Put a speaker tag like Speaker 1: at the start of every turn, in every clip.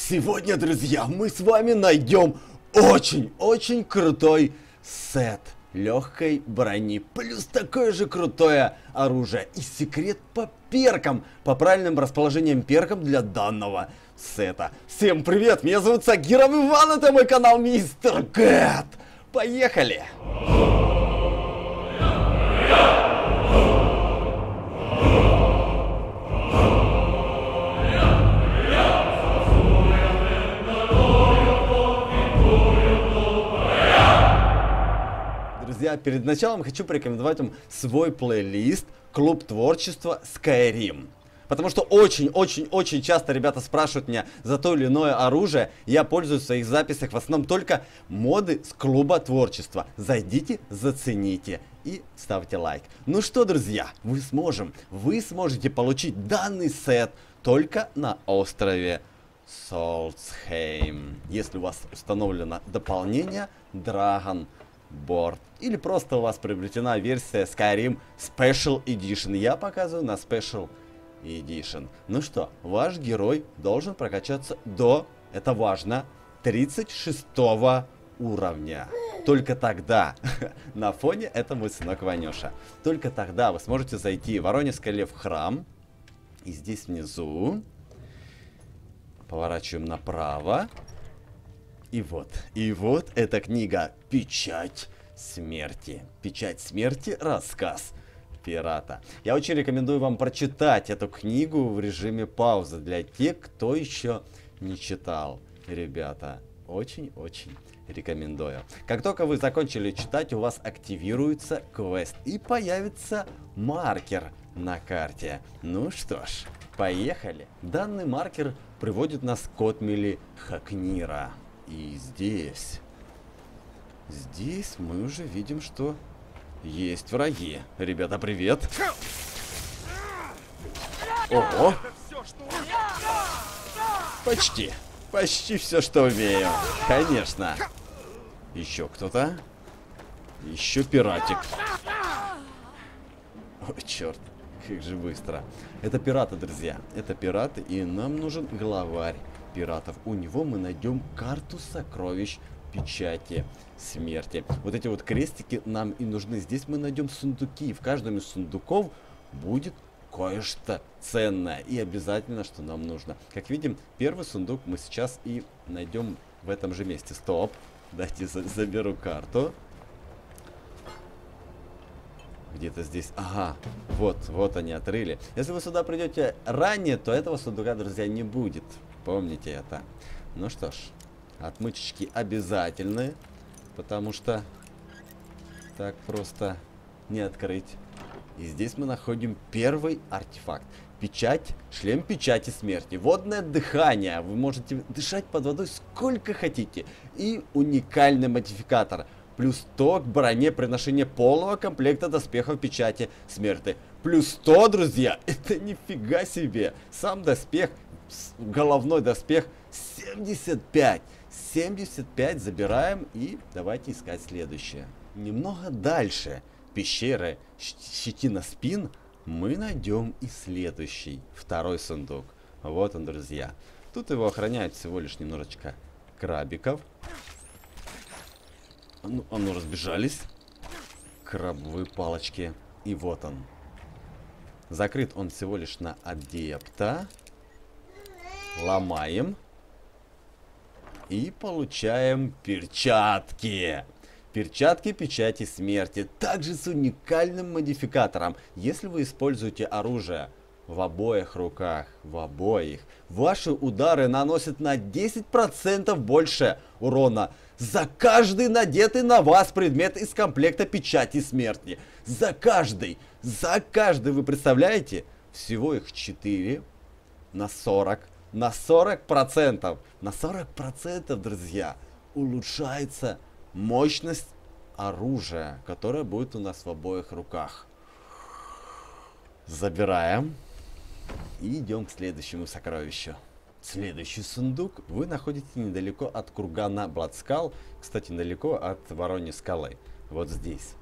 Speaker 1: Сегодня, друзья, мы с вами найдем очень крутой сет легкой брони, плюс такое же крутое оружие и секрет по перкам, по правильным расположениям перкам для данного сета. Всем привет, меня зовут Сагиров Иван, это мой канал Мистер Кэт. Поехали! Друзья, перед началом хочу порекомендовать вам свой плейлист «Клуб творчества Skyrim». Потому что очень часто ребята спрашивают меня за то или иное оружие. Я пользуюсь в своих записях в основном только моды с клуба творчества. Зайдите, зацените и ставьте лайк. Ну что, друзья, вы сможете получить данный сет только на острове Солсхейм. Если у вас установлено дополнение Dragon Board. Или просто у вас приобретена версия Skyrim Special Edition. Я показываю на Special Edition. Ну что, ваш герой должен прокачаться до, это важно, 36 уровня. Только тогда, на фоне это мой сынок Ванюша, только тогда вы сможете зайти в Воронежский лев храм. И здесь внизу поворачиваем направо. И вот эта книга «Печать смерти». «Печать смерти. Рассказ пирата». Я очень рекомендую вам прочитать эту книгу в режиме паузы для тех, кто еще не читал. Ребята, очень рекомендую. Как только вы закончили читать, у вас активируется квест и появится маркер на карте. Ну что ж, поехали. Данный маркер приводит нас к отмели Хакнира. И здесь мы уже видим, что есть враги. Ребята, привет. Ого. Почти все, что умею. Конечно. Еще кто-то. Еще пиратик. Ой, черт, как же быстро. Это пираты, друзья. Это пираты, и нам нужен главарь пиратов. У него мы найдем карту сокровищ печати смерти. Вот эти вот крестики нам и нужны. Здесь мы найдем сундуки. В каждом из сундуков будет кое-что ценное. И обязательно, что нам нужно. Как видим, первый сундук мы сейчас и найдем в этом же месте. Стоп. Дайте заберу карту. Где-то здесь. Ага, вот они отрыли. Если вы сюда придете ранее, то этого сундука, друзья, не будет. Помните это. Ну что ж, отмычечки обязательны, потому что так просто не открыть. И здесь мы находим первый артефакт. Печать, шлем печати смерти. Водное дыхание. Вы можете дышать под водой сколько хотите. И уникальный модификатор. Плюс 100 к броне при ношении полного комплекта доспехов печати смерти. Плюс 100, друзья, это нифига себе. Сам доспех, головной доспех 75. 75 забираем и давайте искать следующее. Немного дальше пещеры щетина спин мы найдем и следующий, второй сундук. Вот он, друзья. Тут его охраняют всего лишь немножечко крабиков. Ну, разбежались. Крабовые палочки. И вот он. Закрыт он всего лишь на адепта. Ломаем. И получаем перчатки. Перчатки печати смерти. Также с уникальным модификатором. Если вы используете оружие в обоих руках, ваши удары наносят на 10% больше урона за каждый надетый на вас предмет из комплекта печати смерти. За каждый, вы представляете? Всего их 4 на 40. На 40%, друзья, улучшается мощность оружия, которое будет у нас в обоих руках. Забираем. И идем к следующему сокровищу. Следующий сундук вы находите недалеко от кургана Бладскал. Кстати, недалеко от Вороньей скалы. Вот здесь.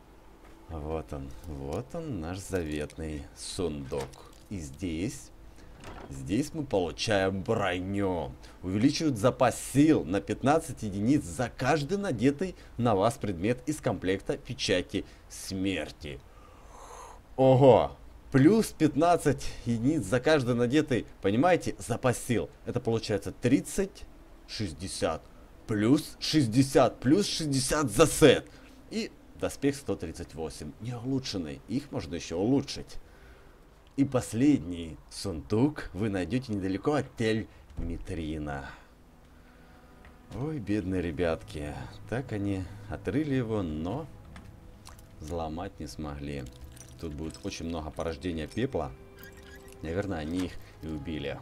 Speaker 1: Вот он наш заветный сундук. И здесь Здесь мы получаем броню. Увеличивают запас сил на 15 единиц за каждый надетый на вас предмет из комплекта печати смерти. Ого! Плюс 15 единиц за каждый надетый, понимаете, запас сил. Это получается 30, 60, плюс 60, плюс 60 за сет. И доспех 138, не улучшенный, их можно еще улучшить. И последний сундук вы найдете недалеко от Тель-Митрина. Ой, бедные ребятки, так они отрыли его, но взломать не смогли. Тут будет очень много порождения пепла. Наверное, они их и убили.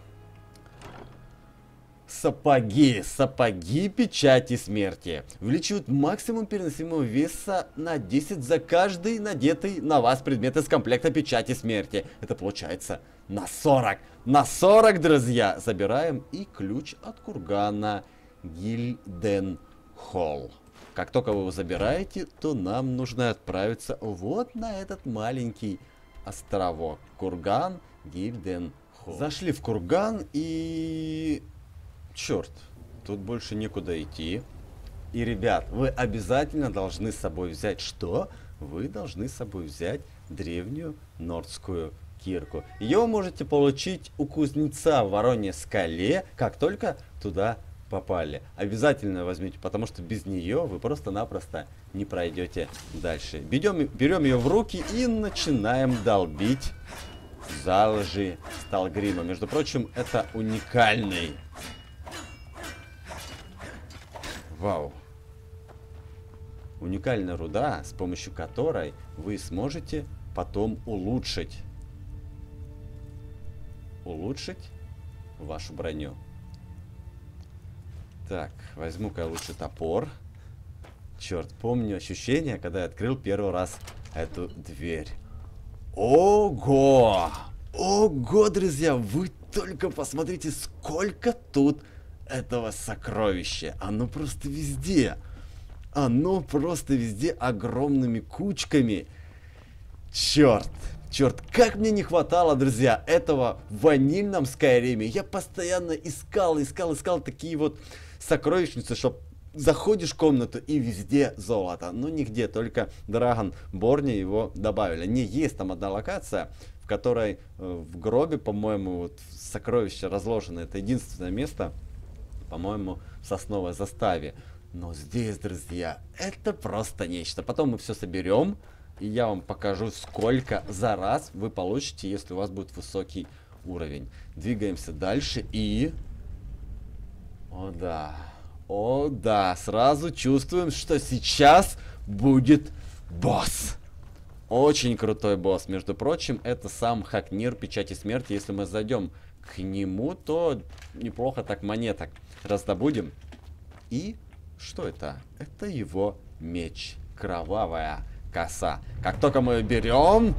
Speaker 1: Сапоги. Сапоги печати смерти. Увеличивают максимум переносимого веса на 10 за каждый надетый на вас предмет из комплекта печати смерти. Это получается на 40. На 40, друзья. Забираем и ключ от кургана Гильденхолл. Как только вы его забираете, то нам нужно отправиться вот на этот маленький островок. Курган Гильденхолл. Зашли в курган и... Черт, тут больше некуда идти. И, ребят, вы обязательно должны с собой взять что? Вы должны с собой взять древнюю нордскую кирку. Ее вы можете получить у кузнеца в Вороньей скале, как только туда попали. Обязательно возьмите, потому что без нее вы просто-напросто не пройдете дальше. Берем ее в руки и начинаем долбить залежи Сталгрима. Между прочим, это уникальный. Вау. Уникальная руда, с помощью которой вы сможете потом улучшить вашу броню. Так, возьму-ка лучше топор. Черт, помню ощущение, когда я открыл первый раз эту дверь. Ого! Ого, друзья, вы только посмотрите, сколько тут этого сокровища. Оно просто везде. Оно просто везде огромными кучками. Черт. Черт, как мне не хватало, друзья, этого в ванильном Скайриме. Я постоянно искал такие вот сокровищницы, что заходишь в комнату и везде золото. Но нигде, только Драгонборне его добавили. Не, есть там одна локация, в которой в гробе, по-моему, вот сокровища разложены. Это единственное место, по-моему, в сосновой заставе. Но здесь, друзья, это просто нечто. Потом мы все соберем. И я вам покажу, сколько за раз вы получите, если у вас будет высокий уровень. Двигаемся дальше и... О да, сразу чувствуем, что сейчас будет босс. Очень крутой босс. Между прочим, это сам Хакнир Печати Смерти. Если мы зайдем к нему, то неплохо так монеток раздобудем. И что это? Это его меч. Кровавая коса. Как только мы ее берем,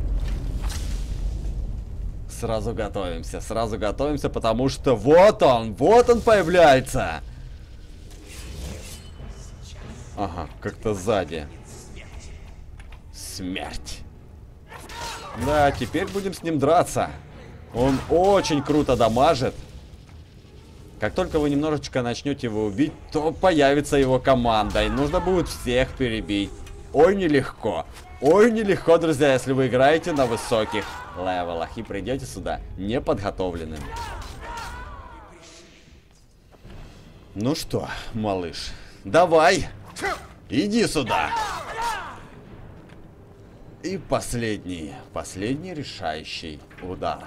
Speaker 1: сразу готовимся, потому что вот он появляется. Ага, как-то сзади. Смерть. Да, теперь будем с ним драться. Он очень круто дамажит. Как только вы немножечко начнете его убить, то появится его команда, и нужно будет всех перебить. Ой, нелегко, друзья, если вы играете на высоких левелах и придете сюда неподготовленными. Ну что, малыш, давай, иди сюда. И последний решающий удар.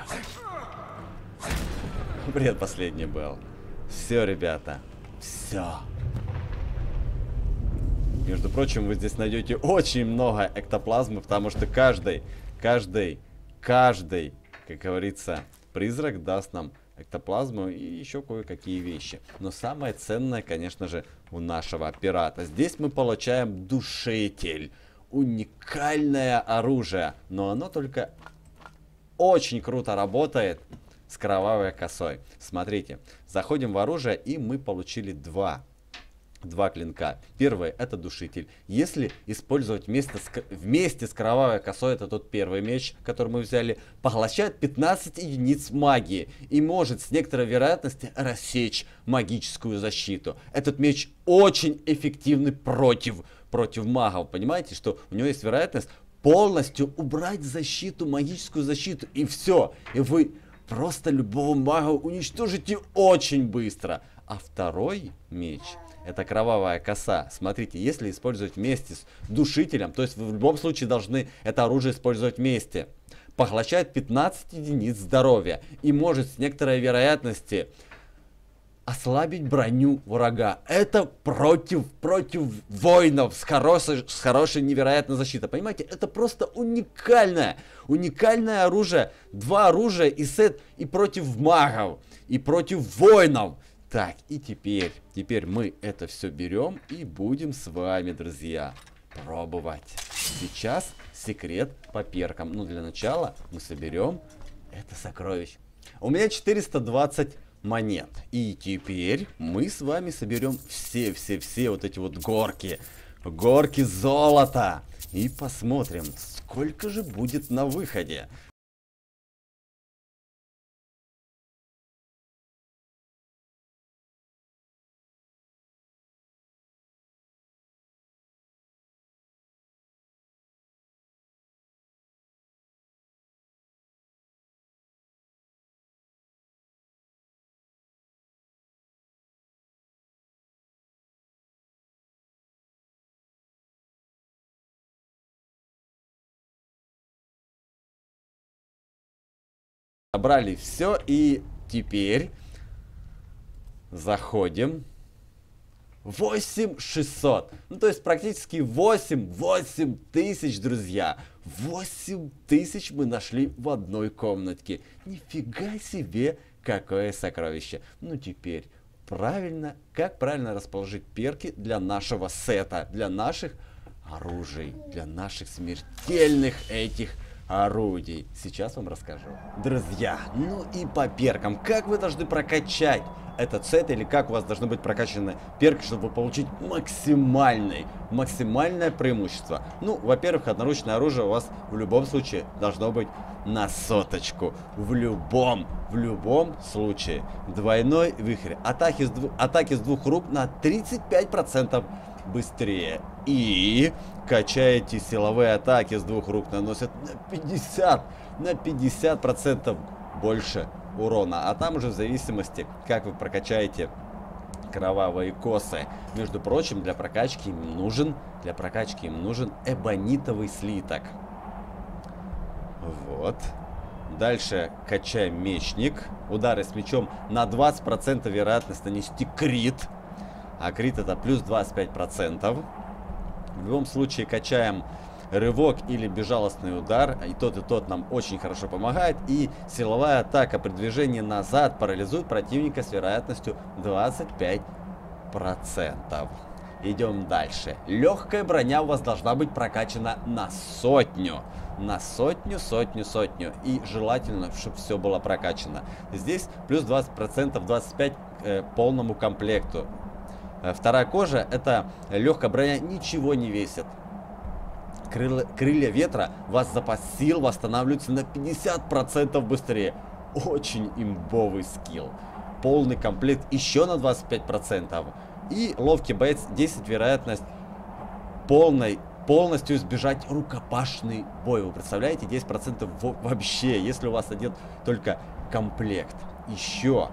Speaker 1: Предпоследний был. Все, ребята, все. Между прочим, вы здесь найдете очень много эктоплазмы, потому что каждый, как говорится, призрак даст нам эктоплазму и еще кое-какие вещи. Но самое ценное, конечно же, у нашего пирата. Здесь мы получаем душитель. Уникальное оружие, но оно только очень круто работает с кровавой косой. Смотрите, заходим в оружие, и мы получили два два клинка. Первый это душитель. Если использовать вместе с кровавой косой, это тот первый меч, который мы взяли, поглощает 15 единиц магии и может с некоторой вероятностью рассечь магическую защиту. Этот меч очень эффективный против магов. Понимаете, что у него есть вероятность полностью убрать защиту, магическую защиту, и все. И вы просто любого мага уничтожите очень быстро. А второй меч, это кровавая коса. Смотрите, если использовать вместе с душителем, то есть вы в любом случае должны это оружие использовать вместе, поглощает 15 единиц здоровья и может с некоторой вероятностью ослабить броню врага. Это против воинов с хорошей невероятной защитой. Понимаете, это просто уникальное оружие. Два оружия и сет и против магов, и против воинов. Так, и теперь мы это все берем и будем с вами, друзья, пробовать. Сейчас секрет по перкам. Ну, для начала мы соберем это сокровище. У меня 420 монет. И теперь мы с вами соберем все вот эти вот горки золота. И посмотрим, сколько же будет на выходе. Собрали все, и теперь заходим. 8600. Ну, то есть практически 8 тысяч, друзья. 8 тысяч мы нашли в одной комнатке. Нифига себе, какое сокровище. Ну, теперь как правильно расположить перки для нашего сета, для наших оружий, для наших смертельных этих орудий. Сейчас вам расскажу. Друзья, ну и по перкам. Как вы должны прокачать этот сет, или как у вас должны быть прокачаны перки, чтобы получить максимальное преимущество? Ну, во-первых, одноручное оружие у вас в любом случае должно быть на соточку. В любом случае. Двойной вихрь. Атаки с двух рук на 35% быстрее. И качаете силовые атаки с двух рук, наносят на 50% больше урона. А там уже в зависимости, как вы прокачаете кровавые косы. Между прочим, для прокачки им нужен эбонитовый слиток. Вот. Дальше качаем мечник. Удары с мечом на 20% вероятность нанести крит. А крит это плюс 25%. В любом случае качаем рывок или безжалостный удар. И тот нам очень хорошо помогает. И силовая атака при движении назад парализует противника с вероятностью 25%. Идем дальше. Легкая броня у вас должна быть прокачана на сотню. На сотню. И желательно, чтобы все было прокачано. Здесь плюс 20%, 25% полному комплекту. Вторая кожа, это легкая броня, ничего не весит. Крылья ветра, у вас запас сил восстанавливается на 50% быстрее. Очень имбовый скилл. Полный комплект еще на 25%. И ловкий боец, 10 вероятность полностью избежать рукопашный бой. Вы представляете, 10% вообще, если у вас одет только комплект. Еще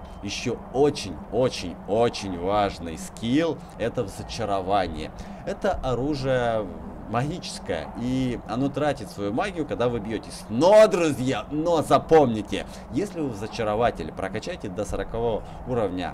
Speaker 1: очень важный скилл — это зачарование. Это оружие магическое, и оно тратит свою магию, когда вы бьетесь. Но, друзья, запомните, если вы в зачарователе прокачаете до 40 уровня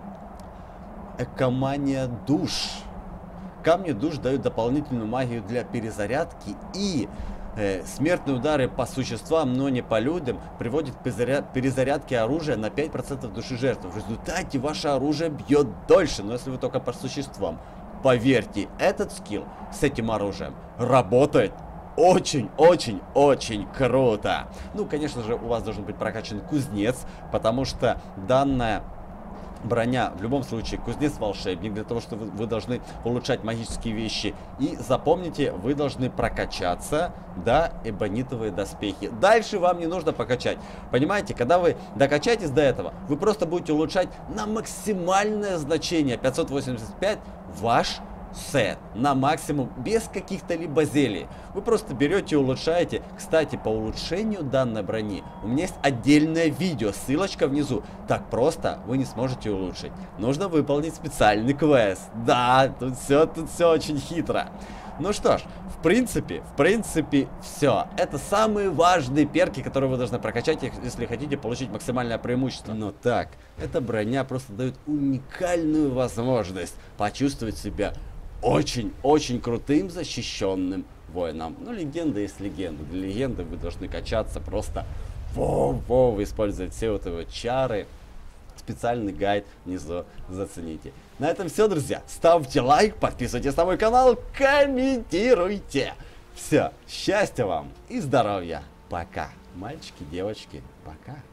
Speaker 1: экомания душ. Камни душ дают дополнительную магию для перезарядки, и смертные удары по существам, но не по людям, приводят к перезарядке оружия на 5% души жертвы. В результате ваше оружие бьет дольше, но если вы только по существам. Поверьте, этот скилл с этим оружием работает очень круто. Ну, конечно же, у вас должен быть прокачан кузнец, потому что данное броня, в любом случае, кузнец-волшебник, для того, чтобы вы должны улучшать магические вещи. И запомните, вы должны прокачаться до эбонитовые доспехи. Дальше вам не нужно покачать. Понимаете, когда вы докачаетесь до этого, вы просто будете улучшать на максимальное значение 585 ваш сет на максимум, без каких-то либо зелий. Вы просто берете и улучшаете. Кстати, по улучшению данной брони у меня есть отдельное видео, ссылочка внизу. Так просто вы не сможете улучшить. Нужно выполнить специальный квест. Да, тут все очень хитро. Ну что ж, в принципе, все. Это самые важные перки, которые вы должны прокачать, если хотите получить максимальное преимущество. Но так, эта броня просто дает уникальную возможность почувствовать себя очень крутым защищенным воином. Ну, легенда есть легенда. Для легенды вы должны качаться просто использовать все вот его чары. Специальный гайд внизу зацените. На этом все, друзья. Ставьте лайк, подписывайтесь на мой канал, комментируйте. Все, счастья вам и здоровья. Пока. Мальчики, девочки, пока.